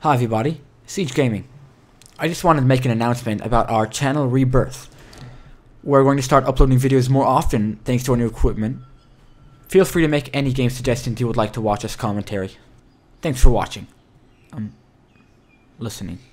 Hi everybody, Siege Gaming. I just wanted to make an announcement about our channel rebirth. We're going to start uploading videos more often thanks to our new equipment. Feel free to make any game suggestions you would like to watch as commentary. Thanks for watching. Listening.